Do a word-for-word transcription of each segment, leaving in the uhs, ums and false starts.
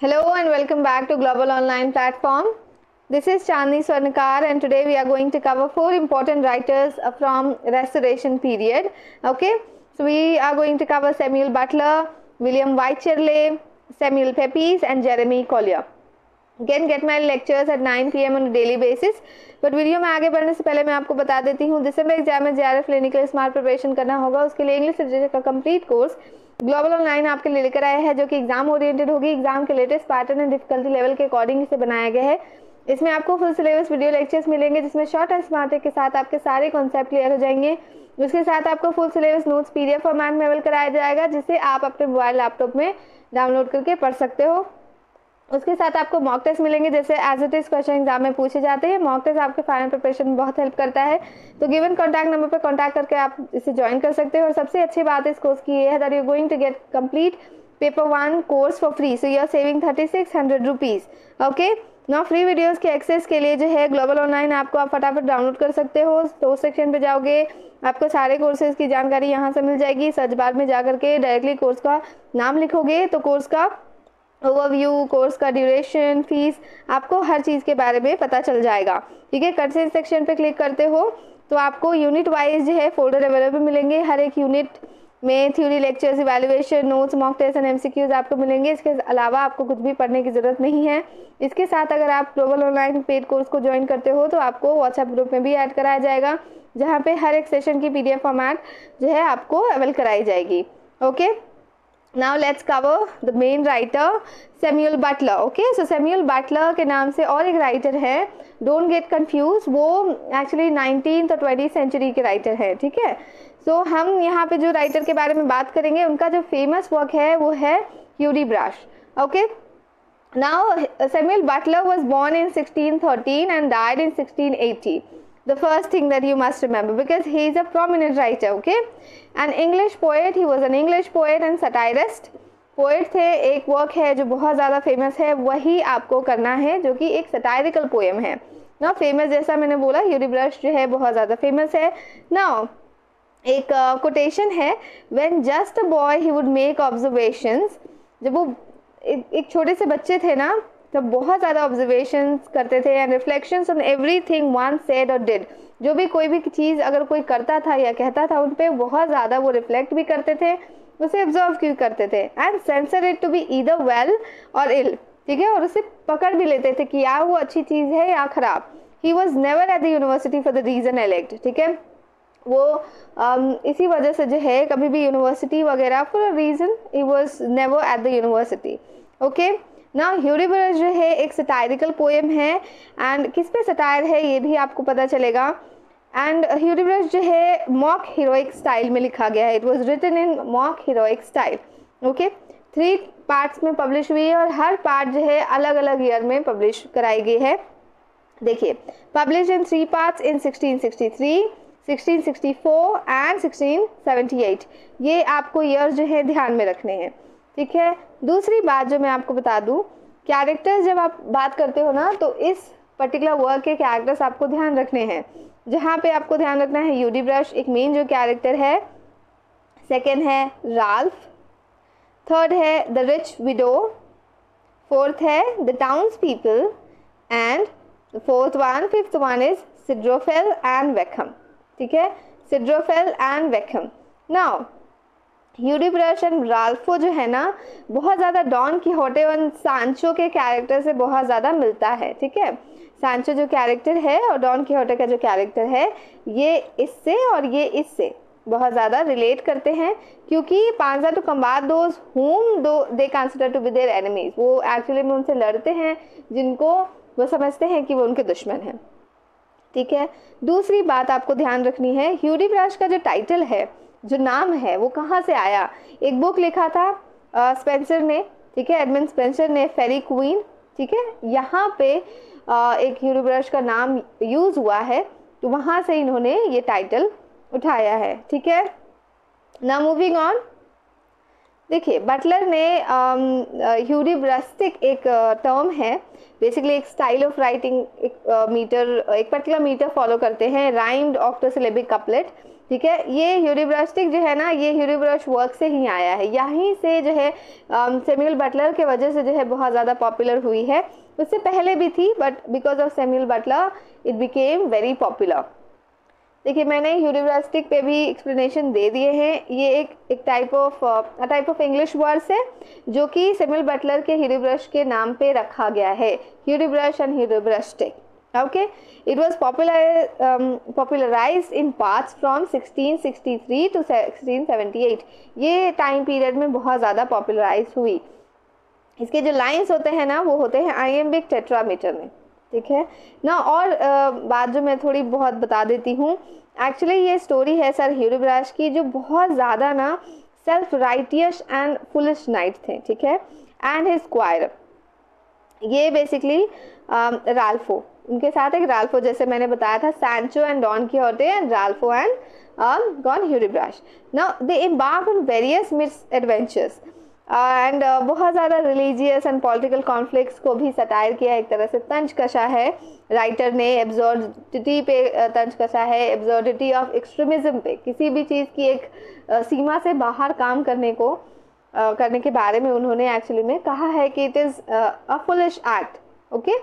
Hello and welcome back to Global Online Platform. This is Chandni Swarnakar and today we are going to cover four important writers from Restoration period. Okay, so we are going to cover Samuel Butler, William Wycherley, Samuel Pepys and Jeremy Collier. You can get my lectures at nine p m on a daily basis. But video में आगे बढ़ने से पहले मैं आपको बता देती हूँ, दिसंबर एग्जाम में जेआरएफ लेने के लिए स्मार्ट प्रिपरेशन करना होगा। उसके लिए इंग्लिश लिटरेचर का कंप्लीट कोर्स ग्लोबल ऑनलाइन आपके लिए लेकर आया है, जो कि एग्जाम ओरिएंटेड होगी। एग्जाम के latest pattern and difficulty level के अकॉर्डिंग इसे बनाया गया है। इसमें आपको फुल सिलेबस वीडियो लेक्चर्स मिलेंगे, जिसमें शॉर्ट एंड स्मार्ट ट्रिक के साथ आपके सारे कॉन्सेप्ट क्लियर हो जाएंगे। उसके साथ आपको full syllabus notes PDF format में अवेल कराया जाएगा, जिसे आप अपने मोबाइल लैपटॉप में डाउनलोड करके पढ़ सकते हो। उसके साथ आपको मॉक टेस्ट मिलेंगे, जैसे as it is question exam में पूछे जाते हैं। मॉक टेस्ट आपके फाइनल प्रिपरेशन में बहुत हेल्प करता है। तो गिवन कॉन्टैक्ट नंबर पर कॉन्टैक्ट करके आप इसे ज्वाइन कर सकते हो। और सबसे अच्छी बात इस कोर्स की ये है that you going to get complete paper one course for free, so you are saving thirty six hundred rupees. Okay, now free videos के एक्सेस के लिए जो है ग्लोबल ऑनलाइन ऐप को आप फटाफट डाउनलोड कर सकते हो। तो सेक्शन पे जाओगे, आपको सारे कोर्सेज की जानकारी यहाँ से मिल जाएगी। सर्च बार में जाकर के डायरेक्टली कोर्स का नाम लिखोगे तो कोर्स का ओवरव्यू, कोर्स का ड्यूरेशन, फीस, आपको हर चीज़ के बारे में पता चल जाएगा। ठीक है, कंटेंट सेक्शन पे क्लिक करते हो तो आपको यूनिट वाइज जो है फोल्डर अवेलेबल मिलेंगे। हर एक यूनिट में theory, lectures, evaluation, notes, mock test and MCQs आपको मिलेंगे। इसके अलावा आपको कुछ भी पढ़ने की ज़रूरत नहीं है। इसके साथ अगर आप ग्लोबल ऑनलाइन पेड कोर्स को ज्वाइन करते हो तो आपको व्हाट्सएप ग्रुप में भी ऐड कराया जाएगा, जहाँ पे हर एक सेशन की पीडीएफ फॉर्मेट जो है आपको अवेल कराई जाएगी। Okay, now let's cover the main writer Samuel Butler. Okay, so Samuel Butler के नाम से और एक राइटर है, डोंट गेट कंफ्यूज, वो एक्चुअली नाइनटीन्थ और ट्वेंटी सेंचुरी के राइटर है। ठीक है, सो so, हम यहाँ पे जो राइटर के बारे में बात करेंगे, उनका जो फेमस वर्क है वो है Hudibras. Okay, now Samuel Butler was born in sixteen thirteen and died in sixteen eighty. The first thing that you must remember, because he is a prominent writer. Okay, an English poet, he was an English poet and satirist. Poet थे। एक work है जो बहुत ज़्यादा famous है, वही आपको करना है, जो कि एक सटायरिकल पोएम है ना। फेमस जैसा मैंने बोला, ह्यूडिब्रश जो है बहुत ज़्यादा फेमस है ना। एक कोटेशन uh, है, when just a boy he would make observations. जब वो एक, एक छोटे से बच्चे थे ना, तब बहुत ज़्यादा ऑब्जर्वेशंस करते थे and reflections on everything one said or did. जो भी कोई भी चीज़ अगर कोई करता था या कहता था, उन पे बहुत ज़्यादा वो रिफ्लेक्ट भी करते थे, उसे ऑब्जर्व क्यों करते थे, and censure it to be either well or ill. ठीक है, और उसे पकड़ भी लेते थे कि या वो अच्छी चीज़ है या ख़राब। He was never at the university for the reason elect. ठीक है, वो um, इसी वजह से जो है कभी भी यूनिवर्सिटी वगैरह for a reason he was never at the university. Okay, ना ह्यूडिब्रश जो है एक सटायरिकल पोएम है, एंड किस पे सटायर है ये भी आपको पता चलेगा। एंड ह्यूडिब्रश जो है मॉक हीरोइक स्टाइल में लिखा गया है। It was written in mock heroic style. Okay, three parts में पब्लिश हुई है और हर पार्ट जो है अलग अलग ईयर में पब्लिश कराई गई है। देखिए, publish in three parts in sixteen sixty three, sixteen sixty four and sixteen seventy eight. ये आपको ईयर जो है ध्यान में रखने हैं। ठीक है, दूसरी बात जो मैं आपको बता दूं, कैरेक्टर्स जब आप बात करते हो ना, तो इस पर्टिकुलर वर्क के कैरेक्टर्स आपको ध्यान रखने हैं। जहाँ पे आपको ध्यान रखना है, ह्यूडिब्रश एक मेन जो कैरेक्टर है, सेकंड है राल्फ, थर्ड है द रिच विडो, फोर्थ है the towns people and the fourth one fifth one is Sidrophel and Whackum. ठीक है, Sidrophel and Whackum. Now Hudibras and Ralpho जो है ना, बहुत ज़्यादा डॉन कीहोटे और सांचो के कैरेक्टर से बहुत ज़्यादा मिलता है। ठीक है, सांचो जो कैरेक्टर है और डॉन कीहोटे का जो कैरेक्टर है, ये इससे और ये इससे बहुत ज़्यादा रिलेट करते हैं, क्योंकि Panja to कम्बाट those whom do they consider to be their enemies. वो एक्चुअली में उनसे लड़ते हैं जिनको वो समझते हैं कि वो उनके दुश्मन हैं। ठीक है, दूसरी बात आपको ध्यान रखनी है, ह्यूडिब्रश का जो टाइटल है, जो नाम है, वो कहाँ से आया। एक बुक लिखा था स्पेंसर ने, ठीक है, एडमंड स्पेंसर ने, फेरी क्वीन। ठीक है, यहाँ पे आ, एक ह्यूडिब्रश का नाम यूज़ हुआ है, तो वहाँ से इन्होंने ये टाइटल उठाया है। ठीक है, ना मूविंग ऑन। देखिए, बटलर ने ह्यूडिब्रस्टिक एक टर्म है, बेसिकली एक स्टाइल ऑफ राइटिंग, एक मीटर, एक पर्टिकुलर मीटर फॉलो करते हैं, राइम्ड ऑक्टोसिलेबिक कपलेट। ठीक है। ये ह्यूरिब्रास्टिक जो है ना, ये ह्यूरिब्रश वर्क से ही आया है, यहीं से जो है सैमुअल बटलर के वजह से जो है बहुत ज़्यादा पॉपुलर हुई है। उससे पहले भी थी but because of Samuel Butler it became very popular. देखिए मैंने ह्यूरिब्रास्टिक पे भी एक्सप्लेनेशन दे दिए हैं। ये एक एक type of type of English words है जो कि सैमुअल बटलर के ह्यूरिब्रश के नाम पे रखा गया है, Hudibras and Hudibrastic. Okay, it was popular popularised in parts from sixteen sixty three to sixteen seventy eight. ये टाइम पीरियड में बहुत ज़्यादा पॉपुलराइज हुई। इसके जो लाइंस होते हैं ना वो होते हैं आइएम्बिक टेट्रामीटर में, ठीक है ना। और uh, बात जो मैं थोड़ी बहुत बता देती हूँ, एक्चुअली ये स्टोरी है सर ह्यूरिब्रश की, जो बहुत ज़्यादा ना self righteous and foolish knight थे, ठीक है, एंड हिज स्क्वायर। ये बेसिकली राल्फो, उनके साथ एक राल्फो, जैसे मैंने बताया था, Sancho and Don Quixote and Ralpho and gone Hudibras. Now they embarked on various misadventures and बहुत ज़्यादा रिलीजियस एंड पॉलिटिकल कॉन्फ्लिक्ट्स को भी सटायर किया, एक तरह से तंज कसा है राइटर ने। एब्सर्डिटी पे तंज कसा है, एब्सर्डिटी ऑफ एक्सट्रीमिज्म पे, किसी भी चीज़ की एक uh, सीमा से बाहर काम करने को uh, करने के बारे में उन्होंने एक्चुअली में कहा है कि it is a foolish act. Okay,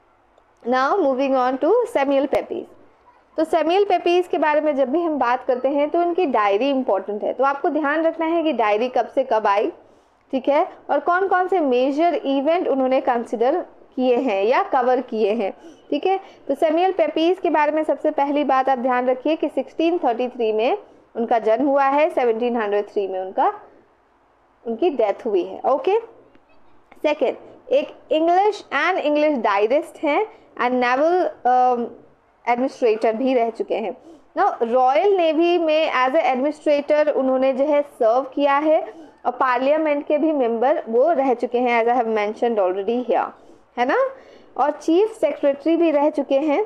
now moving on to Samuel Pepys. तो सैमुअल पेपीज के बारे में जब भी हम बात करते हैं तो उनकी डायरी इंपॉर्टेंट है, तो आपको ध्यान रखना है कि डायरी कब से कब आई, ठीक है, और कौन कौन से मेजर इवेंट उन्होंने कंसिडर किए हैं या कवर किए हैं, ठीक है। तो सैमुअल पेपीज के बारे में सबसे पहली बात आप ध्यान रखिए कि सिक्सटीन थर्टी थ्री में उनका जन्म हुआ है, सेवनटीन हंड्रेड थ्री में उनका उनकी डेथ हुई है। ओके, सेकेंड, एक इंग्लिश एंड इंग्लिश डायरिस्ट हैं एंड नेवल एडमिनिस्ट्रेटर भी रह चुके हैं। ना रॉयल नेवी में एज ए एडमिनिस्ट्रेटर उन्होंने जो है सर्व किया है, और पार्लियामेंट के भी मेंबर वो रह चुके हैं, as I have mentioned already here, है ना। और चीफ सेक्रेटरी भी रह चुके हैं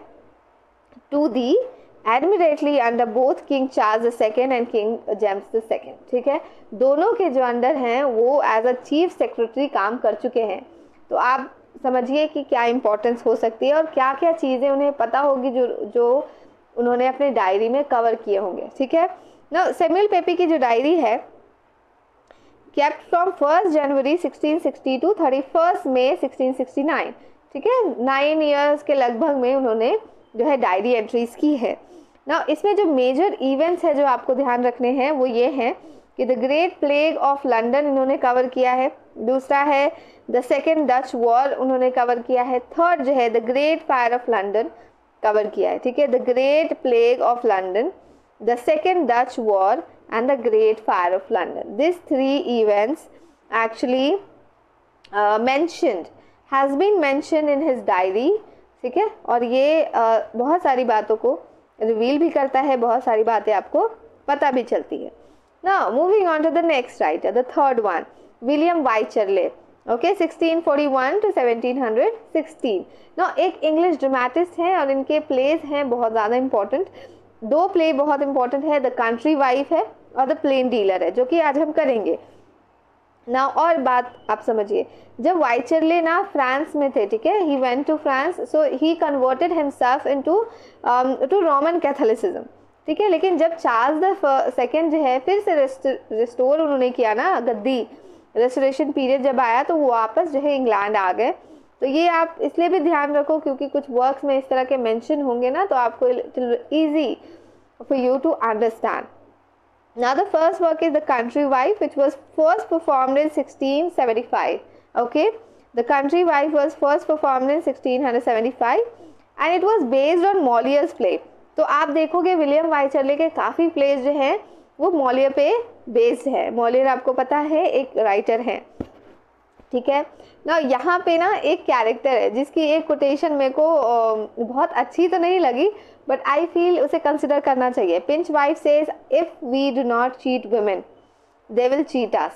to the admiralty under both King Charles the Second and King James the Second, ठीक है। दोनों के जो अंडर हैं वो एज अ चीफ सेक्रेटरी काम कर चुके हैं। तो आप समझिए कि क्या इंपॉर्टेंस हो सकती है और क्या क्या चीज़ें उन्हें पता होगी जो जो उन्होंने अपने डायरी में कवर किए होंगे, ठीक है ना। सैमुअल पेपी की जो डायरी है, kept from first January sixteen sixty to thirty first May sixteen sixty nine, ठीक है, नाइन ईयर्स के लगभग में उन्होंने जो है डायरी एंट्रीज की है ना। इसमें जो मेजर इवेंट्स है जो आपको ध्यान रखने हैं वो ये हैं कि the Great Plague of London इन्होंने कवर किया है, दूसरा है द सेकेंड डच वॉर उन्होंने कवर किया है, थर्ड जो है the Great Fire of London cover किया है, ठीक है, the Great Plague of London, the Second Dutch War and the Great Fire of London. These three events actually uh, mentioned has been mentioned in his diary, ठीक है। और ये uh, बहुत सारी बातों को रिवील भी करता है, बहुत सारी बातें आपको पता भी चलती है। Now moving on to the next writer, the third one, William Wycherley, okay, sixteen forty one to seventeen sixteen. Now एक इंग्लिश ड्रामेटिस्ट हैं और इनके प्लेस हैं बहुत ज़्यादा इंपॉर्टेंट। दो प्ले बहुत इंपॉर्टेंट है, द कंट्री वाइफ है और द प्लेन डीलर है, जो कि आज हम करेंगे ना। और बात आप समझिए, जब वाइचरले ना फ्रांस में थे, ठीक है, he went to France, so he converted himself into to Roman Catholicism, ठीक है। लेकिन जब चार्ल्स द सेकेंड जो है फिर से रिस्टोर उन्होंने किया ना गद्दी, रेस्टोरेशन पीरियड जब आया तो वो वापस जो है इंग्लैंड आ गए। तो ये आप इसलिए भी ध्यान रखो क्योंकि कुछ वर्क्स में इस तरह के मेंशन होंगे ना, तो आपको easy for you to understand. Now the first work is The Country Wife, which was first performed in sixteen seventy-five. Okay, The Country Wife was first performed in sixteen seventy-five and it was based on Molière's play. तो आप देखोगे William वाइचरले के काफ़ी pledge जो हैं वो Molière पे based है। मॉलियर आपको पता है एक राइटर है, ठीक है ना। यहाँ पे ना एक कैरेक्टर है जिसकी एक कोटेशन मेरे को बहुत अच्छी तो नहीं लगी बट आई फील उसे कंसिडर करना चाहिए। Pinchwife says if we do not cheat women they will cheat us.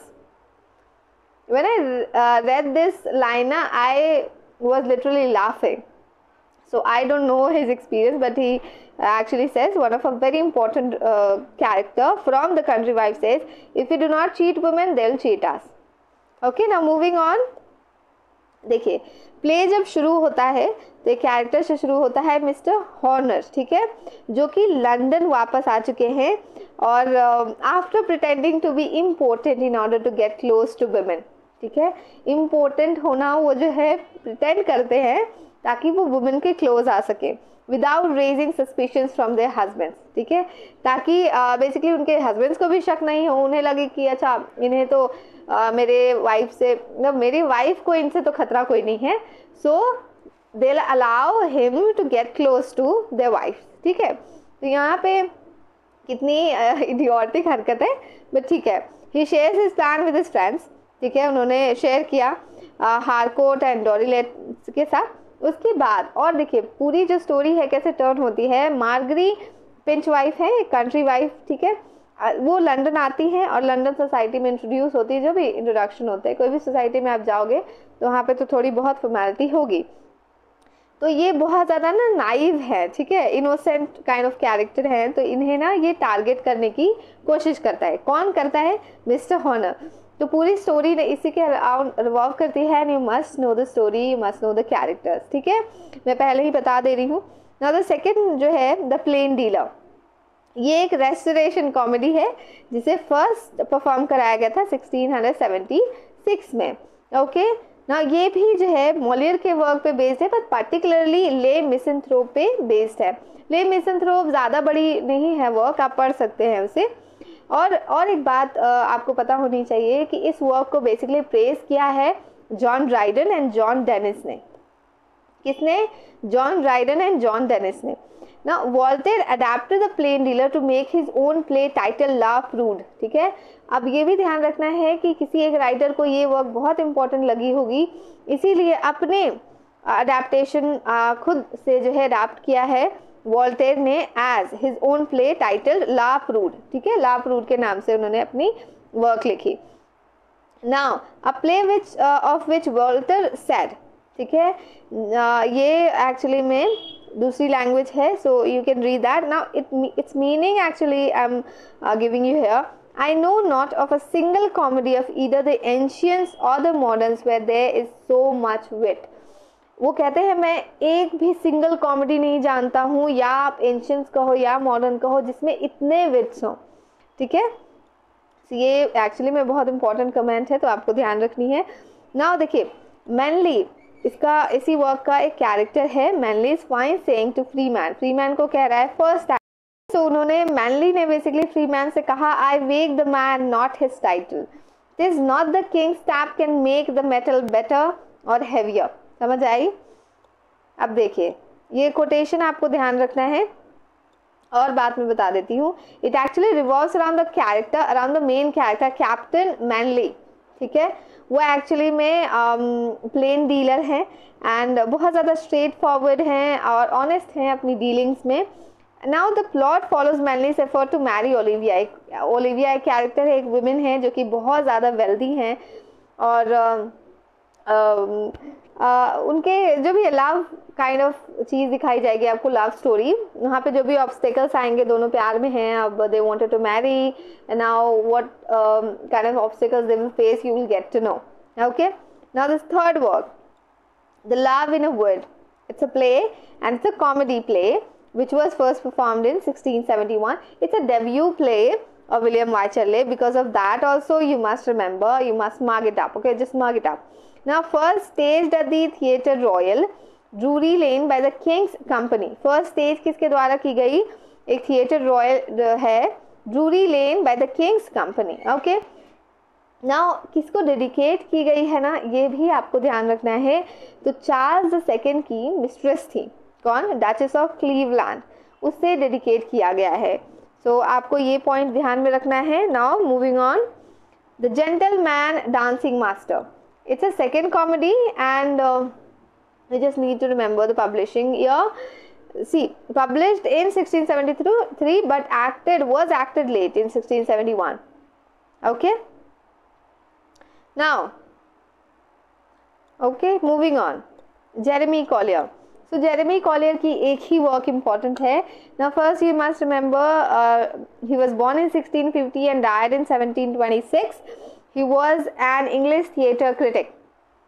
When I read this line I was literally laughing, so I don't know his experience but he actually says one of a very important uh, character from The Country Wife says if we do not cheat women they'll cheat us. Okay, now moving on देखिए play जब शुरू होता है तो एक character से शुरू होता है मिस्टर हॉर्नर, ठीक है, जो कि लंदन वापस आ चुके हैं और after pretending to be important in order to get close to women, ठीक है, इम्पोर्टेंट होना वो जो है प्रिटेंड करते हैं ताकि वो वुमेन के क्लोज आ सके without raising suspicions from their husbands, ठीक है, ताकि बेसिकली uh, उनके हस्बैंड्स को भी शक नहीं हो, उन्हें लगे कि अच्छा इन्हें तो uh, मेरे वाइफ से मतलब मेरी वाइफ को इनसे तो खतरा कोई नहीं है, so they will allow him to get close to their wife, ठीक है। तो यहाँ पे कितनी इडियोटिक uh, हरकत है, बट ठीक है। He shares his plan with his friends, ठीक है, उन्होंने शेयर किया हारकोर्ट एंड डोरीलेट के साथ। उसके बाद और देखिए पूरी जो स्टोरी है कैसे टर्न होती है। मार्गरी पिंच वाइफ है, एक कंट्री वाइफ, ठीक है, वो लंदन आती है और लंदन सोसाइटी में इंट्रोड्यूस होती है। जो भी इंट्रोडक्शन होता है कोई भी सोसाइटी में आप जाओगे तो वहाँ पे तो थोड़ी बहुत फॉर्मेलिटी होगी। तो ये बहुत ज़्यादा ना नाइव है, ठीक है, इनोसेंट काइंड ऑफ कैरेक्टर है, तो इन्हें ना ये टारगेट करने की कोशिश करता है। कौन करता है? Mister Horner. तो पूरी स्टोरी ने इसी के अराउंड रिवॉल्व करती है। And you must know the story, you must know the characters, ठीक है, मैं पहले ही बता दे रही हूँ। नाउ द सेकंड जो है द प्लेन डीलर, ये एक रेस्टोरेशन कॉमेडी है जिसे फर्स्ट परफॉर्म कराया गया था सिक्सटीन सेवेंटी सिक्स में। ओके ना, ये भी जो है मॉलियर के वर्क पे बेस्ड है, बट पर्टिकुलरली ले मिसेंथ्रोप पे बेस्ड है। ले मिसेंथ्रोप ज़्यादा बड़ी नहीं है वर्क, आप पढ़ सकते हैं उसे। और और एक बात आपको पता होनी चाहिए कि इस वर्क को बेसिकली प्रेज किया है John Dryden and John Dennis ने। किसने? John Dryden and John Dennis ने। ना Voltaire adapted the Plain Dealer to make his own play title La Prude, ठीक है। अब ये भी ध्यान रखना है कि किसी एक राइटर को ये वर्क बहुत इंपॉर्टेंट लगी होगी, इसीलिए अपने अडेप्टेशन खुद से जो है अडेप्ट किया है वॉल्टेयर ने as his own play title La Prude, ठीक है, ला प्रूड के नाम से उन्होंने अपनी वर्क लिखी। Now a play which of which Voltaire said, ठीक है, uh, ये एक्चुअली में दूसरी लैंग्वेज है, so you can read that. Now it its meaning actually I am giving you here. I know not of a single comedy of either the ancients or the moderns where there is so much wit. वो कहते हैं मैं एक भी single comedy नहीं जानता हूँ, या आप एंशियंट्स कहो या मॉडर्न कहो, जिसमें इतने विट्स हों, ठीक है। so, ये एक्चुअली में बहुत इंपॉर्टेंट कमेंट है, तो आपको ध्यान रखनी है। नाउ देखिए मैनली, इसका इसी वर्क का एक कैरेक्टर है Manly is fine saying to Freeman. Freeman को कह रहा है फर्स्ट टाइम, तो उन्होंने मैनली ने बेसिकली फ्री मैन से कहा I weigh the man not his title, this not the king's tap can make the metal better और हैवियर। समझ आई? अब देखिए ये कोटेशन आपको ध्यान रखना है और बात में बता देती हूँ। It actually revolves around the character, around the main character Captain Manly, ठीक है। वो एक्चुअली में प्लेन um, डीलर हैं एंड बहुत ज़्यादा स्ट्रेट फॉरवर्ड हैं और ऑनेस्ट हैं अपनी डीलिंग्स में। Now the plot follows Manly's effort to marry Olivia. Olivia एक कैरेक्टर है, एक वुमेन है जो कि बहुत ज़्यादा वेल्दी हैं और uh, uh, uh, उनके जो भी लव काइंड ऑफ चीज़ दिखाई जाएगी आपको, लव स्टोरी। वहाँ पे जो भी ऑब्स्टेकल्स आएंगे, दोनों प्यार में हैं, अब they wanted to marry and now what kind of obstacles they will face, you will get to know. Okay, now this third work the Love in a Wood, it's a play and it's a comedy play which was first performed in sixteen seventy-one. It's a debut play of William Wycherley. Because of that also you must remember, you must mark it up, okay, just mark it up. Now first staged at the Theatre Royal, Drury Lane by the King's Company. First stage किसके द्वारा की गई? एक Theatre Royal है, Drury Lane by the King's Company, okay. Now किसको dedicate की गई है ना, ये भी आपको ध्यान रखना है। तो चार्ल्स द सेकेंड की मिस्ट्रेस थी, कौन? डचेस ऑफ क्लीवलैंड, उससे डेडिकेट किया गया है। सो so, आपको ये पॉइंट ध्यान में रखना है। Now moving on, the Gentleman Dancing Master, it's a second comedy and we just need to remember the publishing year. See published in sixteen seventy-three but acted was acted late in sixteen seventy-one. Okay, now okay moving on, Jeremy Collier. So Jeremy Collier की एक ही work important है। Now first you must remember uh, he was born in sixteen fifty and died in seventeen twenty-six. He was an English theatre critic.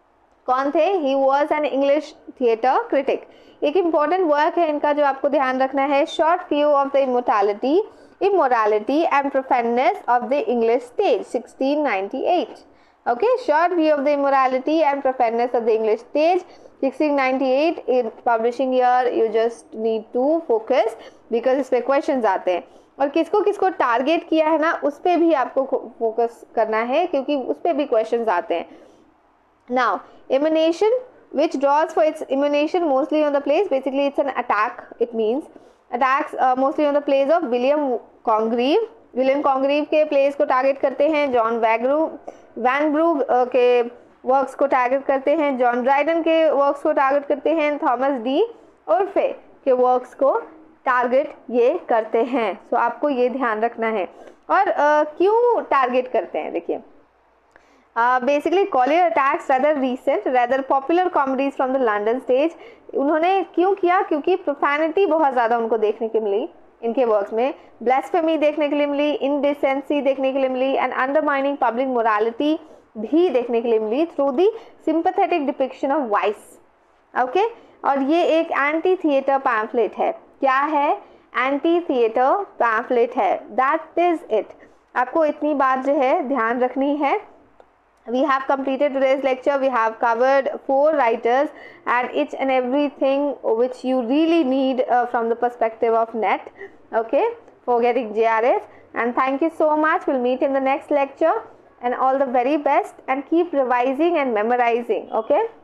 कौन थे? He was an English theatre critic. एक important work है इनका जो आपको ध्यान रखना है, short view of the immortality immorality and profaneness of the English stage, sixteen ninety-eight. Okay, short view of the immorality and profaneness of the English stage, sixteen ninety-eight. In publishing year you just need to focus because इस पे questions आते हैं और किसको किसको target किया है ना उस पे भी आपको फोकस करना है क्योंकि उस पे भी questions आते हैं. Now emanation, which draws for its emanation mostly on the plays, basically it's an attack. It means attacks uh, mostly on the plays of William Congreve. William Congreve के प्लेस को टारगेट करते हैं. John वैग्रू Vanbrugh uh, के works को target करते हैं. John Dryden के वर्क्स को टारगेट करते हैं. थॉमस डी ओरफे के वर्क्स को टारगेट ये करते हैं. सो so, आपको ये ध्यान रखना है. और uh, क्यों टारगेट करते हैं देखिए. Uh, basically Collier attacks rather recent rather popular comedies from the London stage. उन्होंने क्यों किया? क्योंकि profanity बहुत ज़्यादा उनको देखने के मिली इनके वर्क्स में, blasphemy देखने के लिए मिली, indecency देखने के लिए मिली, and undermining public morality भी देखने के लिए मिली through the sympathetic depiction of vice. Okay okay? और ये एक एंटी थिएटर पैम्फलेट है. क्या है? एंटी थिएटर पैम्फलेट है. That is it. आपको इतनी बात जो है ध्यान रखनी है. We have completed today's lecture. We have covered four writers and each and everything which you really need uh, from the perspective of net, okay, for getting J R F. And thank you so much. We'll meet in the next lecture and all the very best and keep revising and memorizing, okay.